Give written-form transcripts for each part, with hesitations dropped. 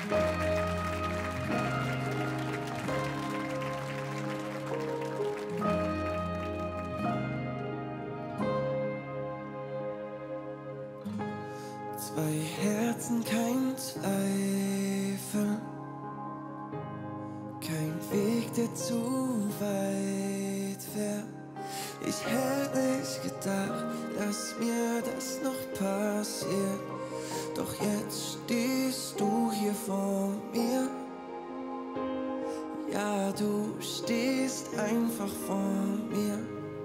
Zwei Herzen, kein Zweifel, kein Weg, der zu weit wäre. Ich hätte nicht gedacht, dass mir das noch passiert. Doch jetzt stehst du hier vor mir. Ja, du stehst einfach vor mir.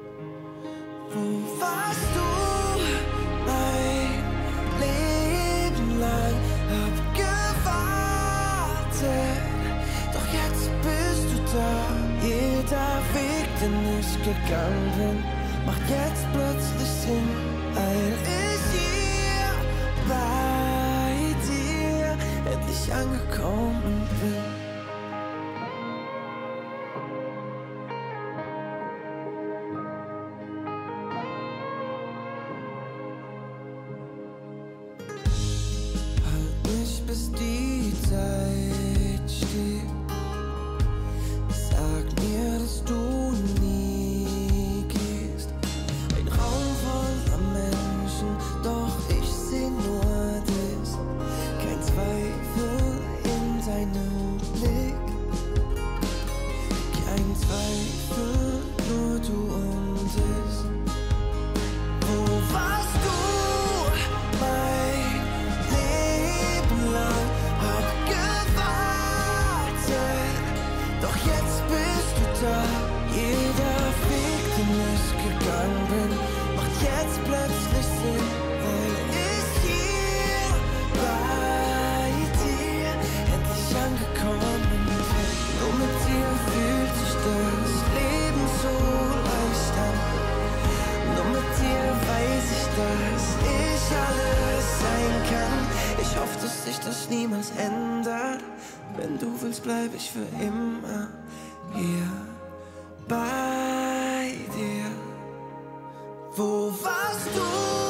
Wo warst du mein Leben lang? Hab gewartet, doch jetzt bist du da. Jeder Weg, den ich gegangen bin, macht jetzt plötzlich Sinn, weil ich hier bei dir endlich angekommen bin. Bis die Zeit steht, sag mir, dass du nie gehst. Ein Raum voller Menschen, doch ich seh nur das. Kein Zweifel in deinem Blick, kein Zweifel, nur du und ich. Wo warst du? Jeder Weg, den ich gegangen bin, macht jetzt plötzlich Sinn, weil ich hier bei dir endlich angekommen bin. Nur mit dir fühlt sich das Leben so leicht an. Nur mit dir weiß ich, dass ich alles sein kann. Ich hoffe, dass sich das niemals ändert. Wenn du willst, bleib ich für immer hier bei dir. Wo warst du?